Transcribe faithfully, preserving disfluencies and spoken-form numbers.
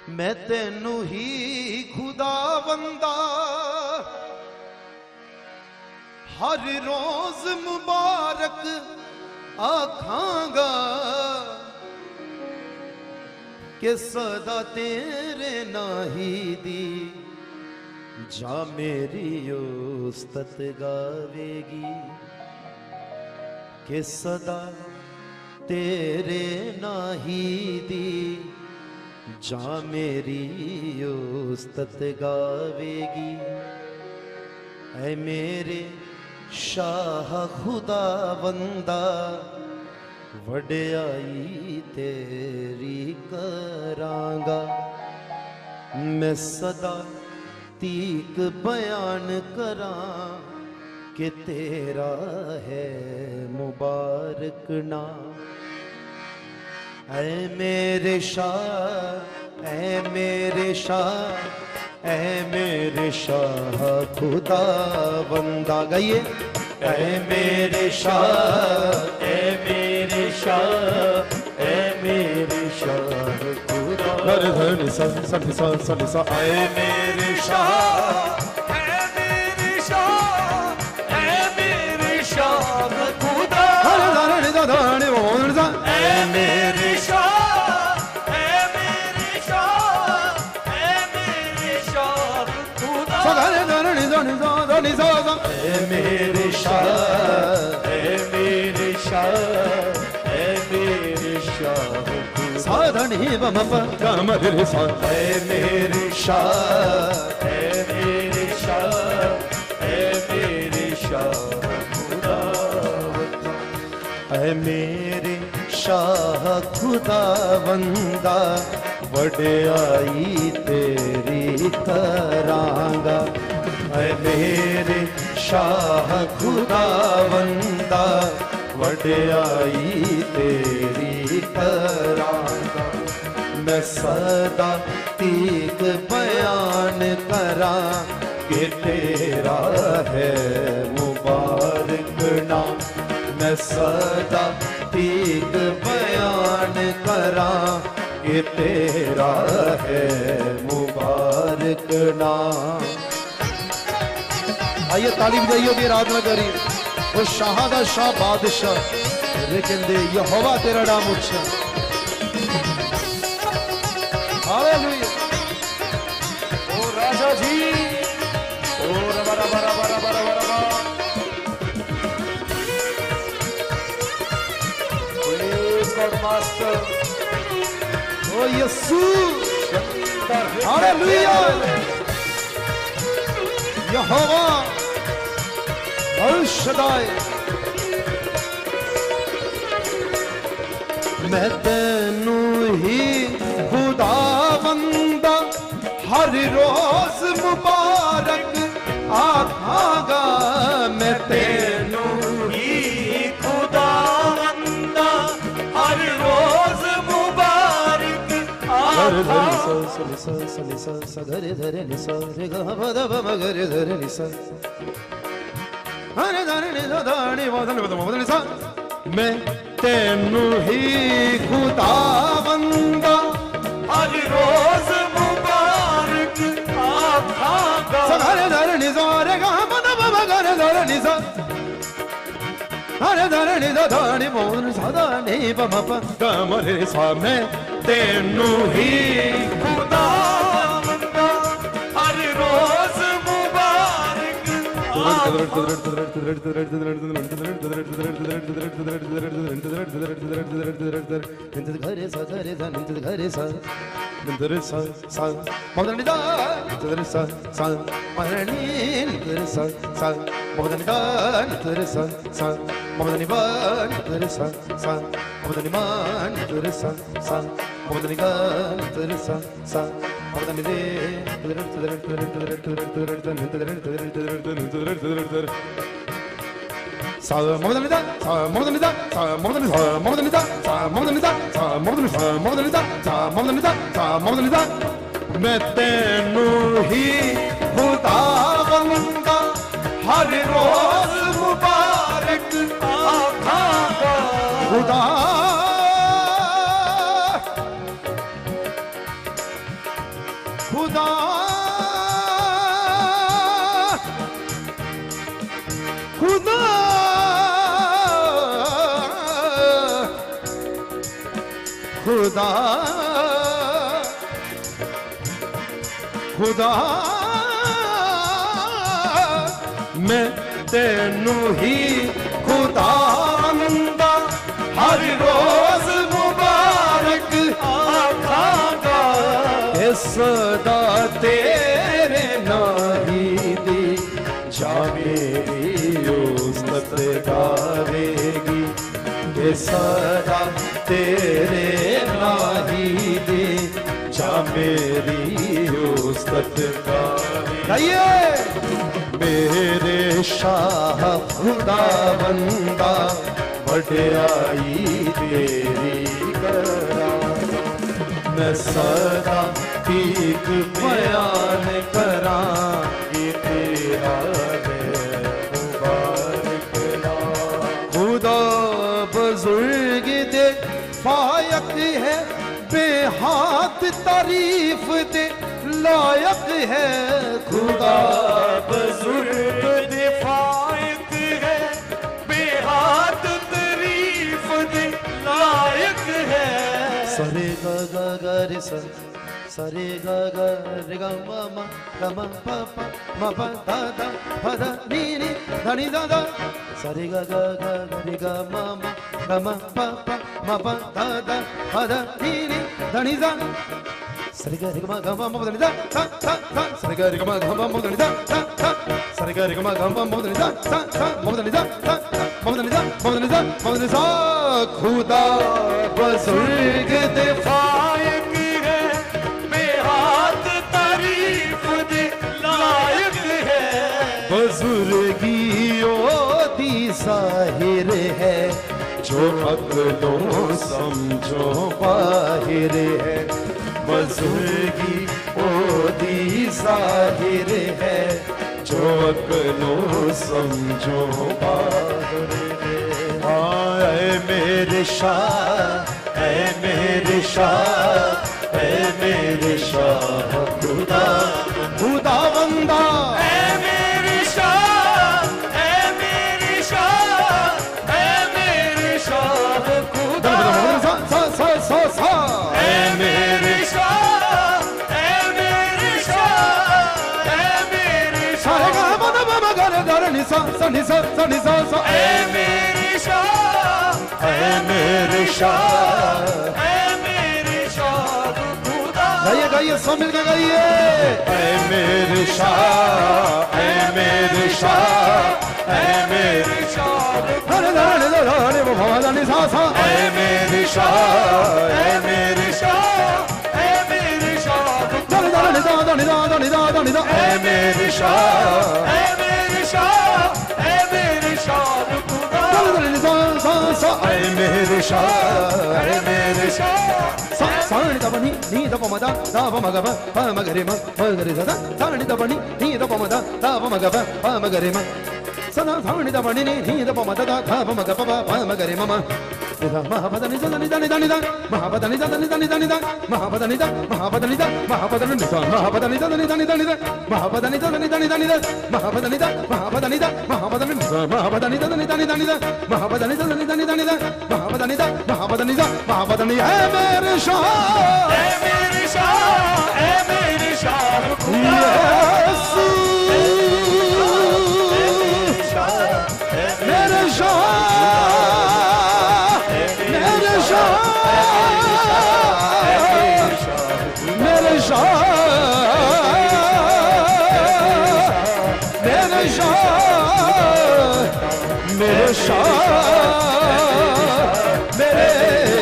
मैं तेनू ही खुदावंदा हर रोज मुबारक आखांगा कि सदा तेरे नाही दी जा मेरी उस्तत गावेगी कि सदा तेरे नाही दी जा मेरी उस्तत गावेगी। ऐ मेरे शाह खुदा बंदा वड्याई तेरी करांगा मैं सदा तीक बयान करां कि तेरा है मुबारक नाम। ऐ मेरे शाह ऐ मेरे शाह ऐ मेरे शाह खुदा बंदा गाइए। ऐ मेरे शाह ऐ मेरे शाह ऐ मेरे शाह खुदा धर धर सा सा सा सा सा ऐ मेरे शाह ऐ मेरे शाह ऐ मेरे शाह खुदा धर धर सा धर बोल सा ऐ मेरे शाह ऐ मेरे शाह ऐ मेरे शाह खुदा धर धर सा सा सा सा ऐ मेरे शाह ऐ मेरे शाह ऐ मेरे शाह साधनी बम गम रे सा ऐ मेरे शाह ऐ मेरे शाह ऐ मेरे शाह खुदा ऐ मेरे शाह खुदा बंदा वड्याई तेरी करांगा। ऐ मेरे शाह खुदा बंदा वड्याई तेरी करांगा मैं सदा तीक बयान करां कि तेरा है मुबारक नाम। मैं सदा तीक बयान करां कि तेरा है मुबारक नाम। आइए ताली बजाइए भी आराधना करिए वो शाह दा शाह बादशाह लेकिन दे यहोवा तेरा नाम उच्चा। हालेलुया ओ राजा जी ओ रबा रबा रबा रबा रबा रबा प्रेज गॉड मास्टर ओ यीशु हालेलुया यहोवा अल शदाई मैं तेनू ही खुदा बंदा हर रोज मुबारक आखांगा मैं तेनू ही खुदा बंदा हर रोज मुबारक आखांगा। धरे धरे निसा रे गा मा दा मा गा रे धरे निसा मैं तेनू ही खुदा बंदा हर रोज मुबारक आखांगा। सगरे धरणी सारे गा मद मगरे धरणी सा हरे धरणी धानी मोहन सदा नहीं पम प रे सा मैं तेनू ही खुदा बंदा हर रोज घरे सा घरे सा घरे सा घरे सा सा मदन दा घरे सा सा मदनी घरे सा सा मदन दा घरे सा सा मदनी बा घरे सा सा मदनी मान घरे सा सा मदनी गा घरे सा सा मदनी दे सा मदनी दा सा मदनी दा सा मदनी सा मदनी दा सा मदनी दा सा मदनी सा मदनी दा सा मदनी दा सा मदनी दा मैं तेनू ही खुदा बंदा हर रोज मुबारक आखांगा। खुदा खुदा खुदा खुदा खुदा मैं तेनू ही खुदा मंदा हर रोज मुबारक आखांगा ए सदा तेरे नाही दी जा मेरी उस्तत गावेगी ए सदा तेरे नाही दी जा मेरी उस्तत गावेगी मेरे शाह खुदा बंदा वड्याई तेरी करा मैं सदा ठीक बयान करा ये तेरा मुबारक खुदा बुजुर्ग दे फायक है बेहात तारीफ दे लायक है खुदा बुजुर्ग दे फायक है बेहात तारीफ दे लायक है सरे गा गा गा रे सा सरे गा गा रे गा मा मा गा मा पा पा मा पा दा दा पा दा नी नी धा नी दा दा सरे गा गा गा रे गा मा मा गा मा पा पा मा पा दा दा पा दा नी नी धा नी दा सरे गा रे गा मा गा मा मा दा नी दा ता ता ता सरे गा रे गा मा गा मा मा दा नी दा ता ता सरे गा रे गा मा गा मा मा दा नी दा ता ता मा दा नी दा ता ता मा दा नी दा मा दा नी दा मा दा नी दा खुदा बुजुर्ग दे फायक है बेहात तारीफ दे लायक है बुजुर्गी ओदी साहिर है जो अकलों समझो बाहिर है बुजुर्गी ओदी साहिर है जो अकलों समझो बाहिर है आए मेरे शाह ऐ मेरे शाह ऐ मेरे शाह खुदा खुदा बंदा ऐ मेरे शाह ऐ मेरे शाह ऐ मेरे शाह खुदा सा सा सा सा सा ऐ मेरे शाह ऐ मेरे शाह ऐ मेरे शाह गा मा मा मा गा रे गा रे नि सा सा नि सा सा नि सा सा ऐ मेरे शाह ऐ मेरे शाह ऐ मेरे शाह खुदा गाइए गाइए सब मिलकर गाइए ऐ मेरे शाह ऐ मेरे शाह ऐ मेरे शाह हरे हरे हरे वो भगवान ने सा सा ऐ मेरे शाह ऐ मेरे शाह ऐ मेरे शाह हरे हरे दा दा दा दा दा दा दा ऐ मेरे शाह ऐ मेरे शाह ऐ मेरे शाह खुदा सा सा ऐ मेरे शाह ऐ मेरे शाह सा सा नि दा नि नि दा प म दा दा प म ग प प म ग रे म म ग रे दा सा नि दा नि नि दा प म दा दा प म ग प प म ग रे म सा दा सा नि दा नि नि नि दा प म दा दा धा प म ग प प प म ग रे म म दा म ह प द नि दा नि दा नि दा नि दा म ह प द नि दा नि दा नि दा नि दा म ह प द नि दा म ह प द नि दा म ह प द नि दा म ह प द नि दा नि दा नि दा नि दा म ह प द नि दा नि दा ni da ni da ma ha pa da ni da ma ha pa da ni da ma ha pa da ni da ma ha pa da ni da ni da ni da ni da ma ha pa da ni da ni da ni da ni da ma ha pa da ni da ma ha pa da ni da ma ha pa da ni है मेरे शाह है मेरे शाह है मेरे शाह यीशु मेरे शाह मेरे शाह मेरे शाह मेरे शाह मेरे शाह मेरे